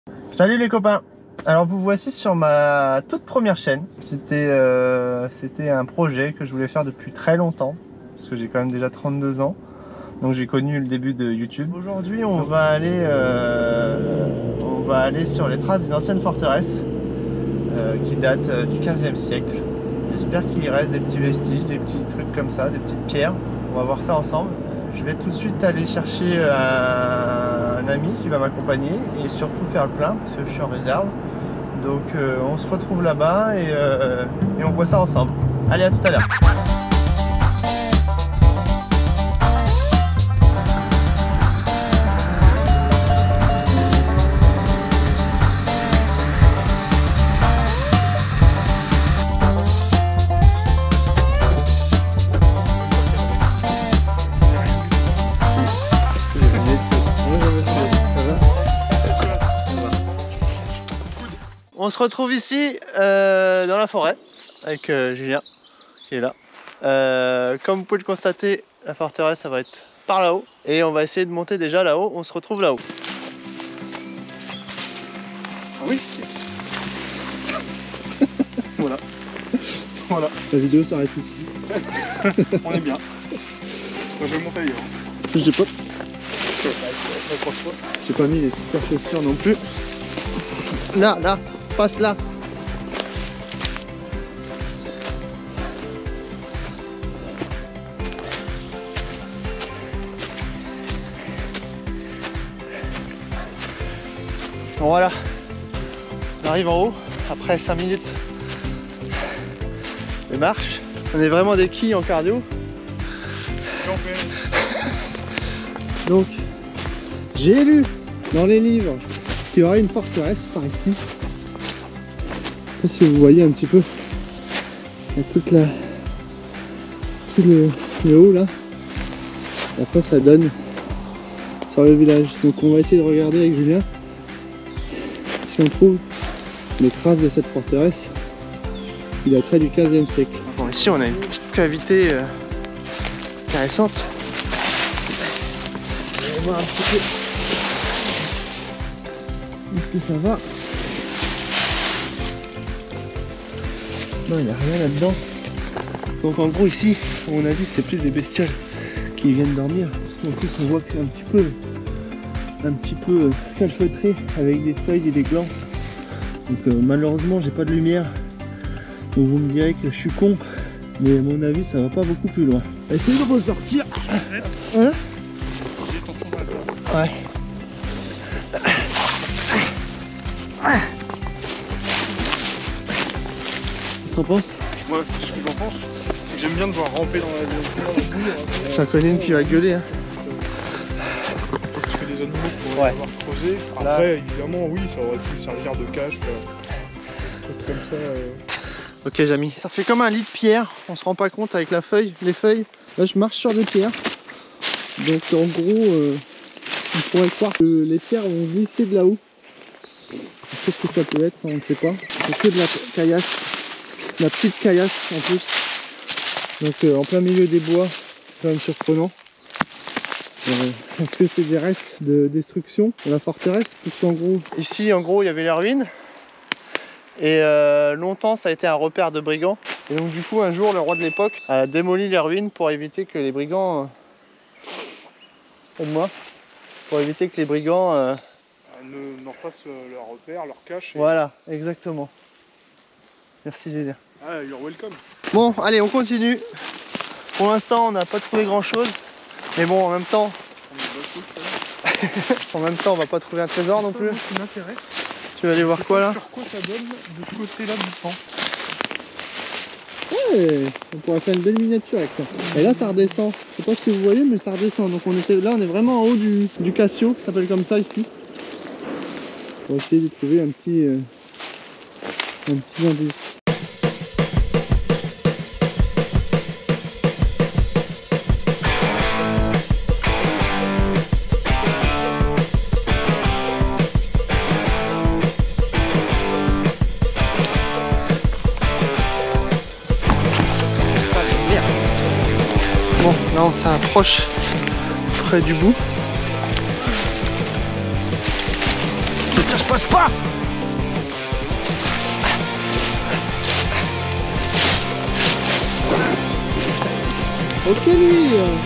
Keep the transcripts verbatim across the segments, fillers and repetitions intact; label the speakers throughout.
Speaker 1: Salut les copains. Alors vous voici sur ma toute première chaîne. C'était euh, c'était un projet que je voulais faire depuis très longtemps, parce que j'ai quand même déjà trente-deux ans. Donc j'ai connu le début de YouTube. Aujourd'hui on va aller euh, on va aller sur les traces d'une ancienne forteresse euh, qui date euh, du quinzième siècle. J'espère qu'il reste des petits vestiges, des petits trucs comme ça, des petites pierres. On va voir ça ensemble. Je vais tout de suite aller chercher un, un ami qui va m'accompagner et surtout faire le plein parce que je suis en réserve. Donc euh, on se retrouve là-bas et, euh, et on voit ça ensemble. Allez, à tout à l'heure. On se retrouve ici euh, dans la forêt avec euh, Julien qui est là. Euh, comme vous pouvez le constater, la forteresse ça va être par là-haut et on va essayer de monter déjà là-haut. On se retrouve là-haut.
Speaker 2: Oui. Voilà. Voilà.
Speaker 1: La vidéo s'arrête ici.
Speaker 2: On est bien. Moi, je vais monter ailleurs.
Speaker 1: Je sais pas. J'ai pas mis les super chaussures non plus. Là, là, passe là. Bon, voilà, on arrive en haut après cinq minutes de marche. On est vraiment des quilles en cardio. Donc, j'ai lu dans les livres qu'il y aurait une forteresse par ici. Je sais pas si vous voyez un petit peu. Il y a toute la, tout le, le haut là. Et après ça donne sur le village. Donc on va essayer de regarder avec Julien si on trouve les traces de cette forteresse qui daterait du quinzième siècle. Bon, ici on a une petite cavité euh, intéressante. On va voir un petit peu est-ce que ça va. Non, il n'y a rien là-dedans. Donc en gros ici, à mon avis, c'est plus des bestioles qui viennent dormir. En plus on voit que c'est un petit peu un petit peu calfeutré avec des feuilles et des glands. Donc euh, malheureusement j'ai pas de lumière. Donc vous me direz que je suis con, mais à mon avis ça va pas beaucoup plus loin. Essayez de ressortir. Hein? Ouais. Qu'est-ce que t'en penses?
Speaker 2: Moi, ce que j'en pense, c'est que j'aime bien devoir ramper dans la, dans la boue.
Speaker 1: J'en connais une qui va gueuler. Hein.
Speaker 2: Parce que des animaux pourraient
Speaker 1: Ouais.
Speaker 2: avoir creusé. Après, là, évidemment, oui, ça aurait pu servir de cache. Euh, comme ça. Euh...
Speaker 1: Ok, Jamy. Ça fait comme un lit de pierre. On se rend pas compte avec la feuille, les feuilles. Là, je marche sur des pierres. Donc, en gros, euh, on pourrait croire que les pierres vont glisser de là-haut. Qu'est-ce que ça peut être? Ça, on ne sait pas. C'est que de la caillasse. La petite caillasse en plus. Donc euh, en plein milieu des bois, c'est quand même surprenant. Euh, Est-ce que c'est des restes de destruction de la forteresse? Puisqu'en gros, ici en gros il y avait les ruines. Et euh, longtemps ça a été un repère de brigands. Et donc du coup un jour le roi de l'époque a démoli les ruines pour éviter que les brigands... Euh, aide-moi. Pour éviter que les brigands... Euh,
Speaker 2: n'en fassent leur repère, leur cache. Et...
Speaker 1: Voilà, exactement. Merci Julien.
Speaker 2: Ah, you're welcome.
Speaker 1: Bon, allez, on continue. Pour l'instant, on n'a pas trouvé grand chose. Mais bon, en même temps, en même temps, on va pas trouver un trésor non plus.
Speaker 2: Qui m'intéresse.
Speaker 1: Tu vas aller voir quoi là?
Speaker 2: Sur quoi ça donne de ce côté-là du pan?
Speaker 1: Ouais, on pourrait faire une belle miniature avec ça. Et là, ça redescend. Je sais pas si vous voyez, mais ça redescend. Donc on était là, on est vraiment en haut du, du Cassio, ça s'appelle comme ça ici. On va essayer de trouver un petit, euh, un petit indice. Bon, là on s'approche près du bout. Ne tire passe pas. Ok lui.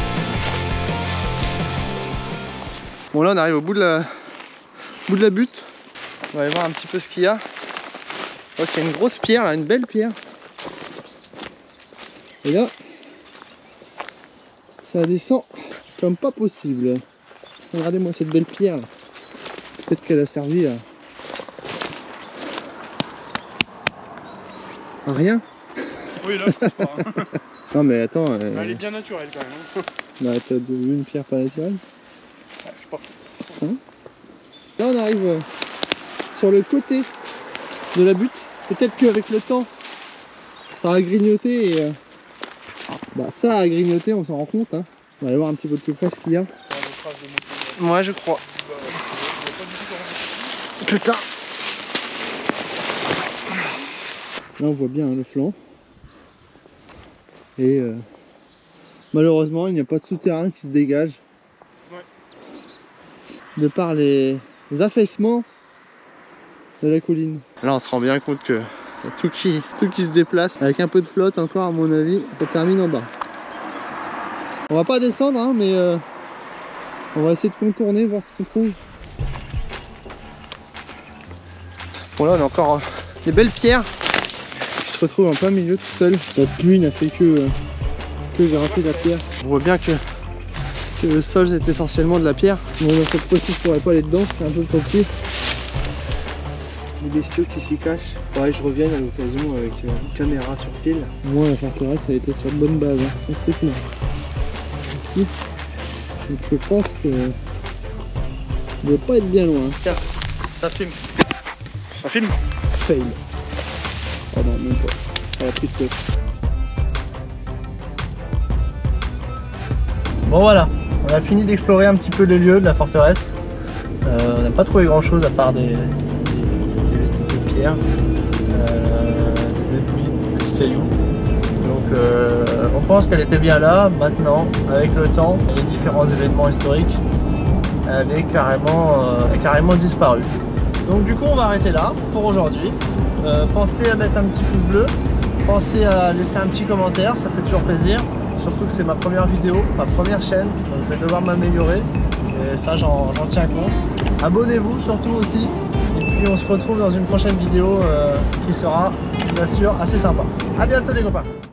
Speaker 1: Bon là on arrive au bout de la, au bout de la butte. On va aller voir un petit peu ce qu'il y a. Je vois qu'il y a une grosse pierre là, une belle pierre. Et là, ça descend comme pas possible. Regardez-moi cette belle pierre. Peut-être qu'elle a servi à... à rien.
Speaker 2: Oui là je pense pas. Hein.
Speaker 1: Non mais attends. Euh...
Speaker 2: Elle est bien naturelle quand même.
Speaker 1: Bah t'as vu une pierre pas naturelle?
Speaker 2: Ouais, je sais pas.
Speaker 1: Hein? Là on arrive euh, sur le côté de la butte. Peut-être qu'avec le temps, ça a grignoté et... Euh... Bah ça a grignoté, on s'en rend compte. Hein. On va aller voir un petit peu de plus près ce qu'il y a. Moi je crois. Putain. Là on voit bien hein, le flanc. Et euh, malheureusement il n'y a pas de souterrain qui se dégage. Ouais. De par les, les affaissements de la colline. Là on se rend bien compte que y a tout qui, tout qui se déplace. Avec un peu de flotte encore à mon avis, ça termine en bas. On va pas descendre hein, mais euh, on va essayer de contourner, voir ce qu'on trouve. Bon là on a encore euh, des belles pierres qui se retrouvent en plein milieu tout seul. La pluie n'a fait que, euh, que gratter la pierre. On voit bien que, que le sol c'est essentiellement de la pierre. Bon là, cette fois-ci je pourrais pas aller dedans, c'est un peu compliqué. Les bestiaux qui s'y cachent. Faudrait que je revienne à l'occasion avec euh, une caméra sur fil. Moi la forteresse a été sur de bonnes bases, hein. C'est clair. Ici. Donc je pense que il ne doit pas être bien loin. Tiens, ça filme.
Speaker 2: Ça filme?
Speaker 1: Fail. Oh non, même pas. Ah, la tristesse. Bon voilà, on a fini d'explorer un petit peu les lieux de la forteresse. Euh, on n'a pas trouvé grand chose à part des, des, des vestiges de pierre, euh, des éboulis de petits cailloux. Donc euh, on pense qu'elle était bien là. Maintenant, avec le temps et les différents événements historiques, elle est carrément, euh, est carrément disparue. Donc du coup on va arrêter là pour aujourd'hui. Euh, pensez à mettre un petit pouce bleu, pensez à laisser un petit commentaire, ça fait toujours plaisir. Surtout que c'est ma première vidéo, ma première chaîne, donc je vais devoir m'améliorer. Et ça j'en tiens compte. Abonnez-vous surtout aussi. Et puis on se retrouve dans une prochaine vidéo euh, qui sera, je vous assure, assez sympa. A bientôt les copains.